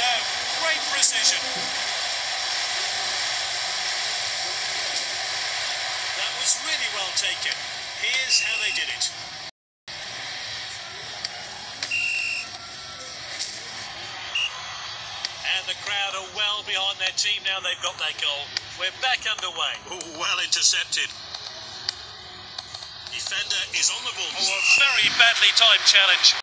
go. Great precision. That was really well taken. Here's how they did it. And the crowd are well behind their team now they've got that goal. We're back underway. Oh, well intercepted. Defender is on the ball. Oh, a very badly timed challenge.